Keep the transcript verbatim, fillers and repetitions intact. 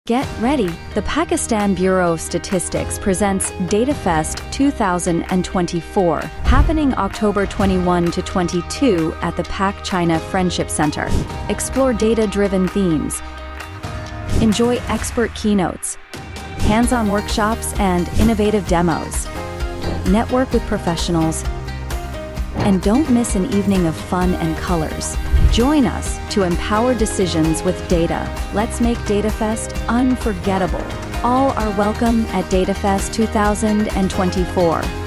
Get ready! The Pakistan Bureau of Statistics presents DataFest two thousand twenty-four, happening October twenty-first to twenty-second at the Pak China Friendship Center. Explore data-driven themes, enjoy expert keynotes, hands-on workshops, and innovative demos. Network with professionals, and don't miss an evening of fun and colors. Join us to empower decisions with data. Let's make DataFest unforgettable. All are welcome at DataFest two thousand twenty-four.